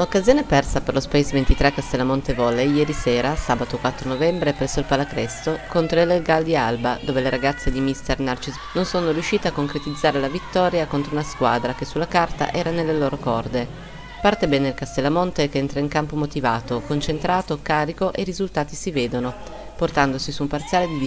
Occasione persa per lo Space 23 Castellamonte Volley ieri sera, sabato 4 novembre, presso il Palacresto, contro il Gal di Alba, dove le ragazze di Mister Narcis non sono riuscite a concretizzare la vittoria contro una squadra che sulla carta era nelle loro corde. Parte bene il Castellamonte che entra in campo motivato, concentrato, carico e i risultati si vedono, portandosi su un parziale di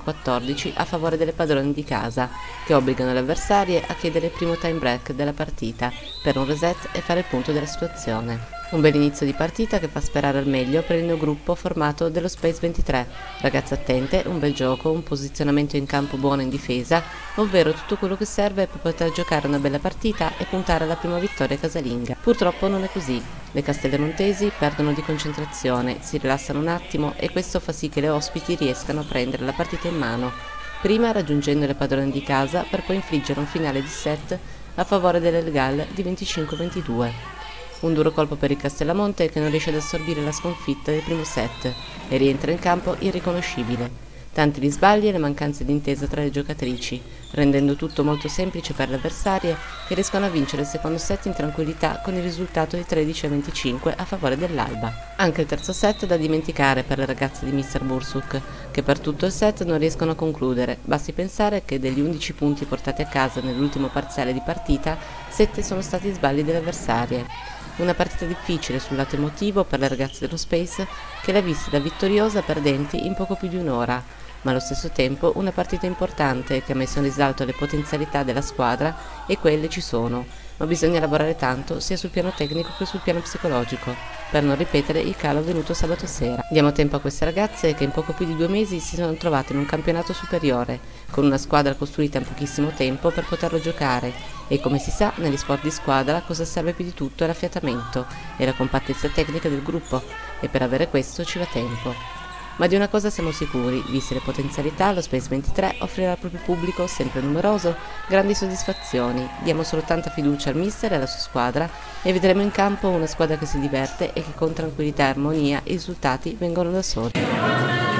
17-14 a favore delle padrone di casa, che obbligano le avversarie a chiedere il primo time break della partita per un reset e fare il punto della situazione. Un bel inizio di partita che fa sperare al meglio per il neogruppo formato dello Space 23, ragazze attente, un bel gioco, un posizionamento in campo buono in difesa, ovvero tutto quello che serve per poter giocare una bella partita e puntare alla prima vittoria casalinga. Purtroppo non è così. Le castellemontesi perdono di concentrazione, si rilassano un attimo e questo fa sì che le ospiti riescano a prendere la partita in mano, prima raggiungendo le padrone di casa per poi infliggere un finale di set a favore delle Gal di 25-22. Un duro colpo per il Castellamonte che non riesce ad assorbire la sconfitta del primo set e rientra in campo irriconoscibile. Tanti gli sbagli e le mancanze di intesa tra le giocatrici, rendendo tutto molto semplice per le avversarie che riescono a vincere il secondo set in tranquillità con il risultato di 13-25 a favore dell'Alba. Anche il terzo set da dimenticare per le ragazze di Mr. Bursuk, che per tutto il set non riescono a concludere. Basti pensare che degli 11 punti portati a casa nell'ultimo parziale di partita, 7 sono stati sbagli delle avversarie. Una partita difficile sul lato emotivo per le ragazze dello Space che l'ha vista da vittoriosa a perdenti in poco più di un'ora, ma allo stesso tempo una partita importante che ha messo in risalto le potenzialità della squadra e quelle ci sono, ma bisogna lavorare tanto sia sul piano tecnico che sul piano psicologico, per non ripetere il calo avvenuto sabato sera. Diamo tempo a queste ragazze che in poco più di 2 mesi si sono trovate in un campionato superiore, con una squadra costruita in pochissimo tempo per poterlo giocare, e come si sa negli sport di squadra cosa serve più di tutto è l'affiatamento e la compattezza tecnica del gruppo, e per avere questo ci va tempo. Ma di una cosa siamo sicuri, viste le potenzialità, lo Space 23 offrirà al proprio pubblico, sempre numeroso, grandi soddisfazioni. Diamo solo tanta fiducia al mister e alla sua squadra e vedremo in campo una squadra che si diverte e che con tranquillità e armonia i risultati vengono da soli.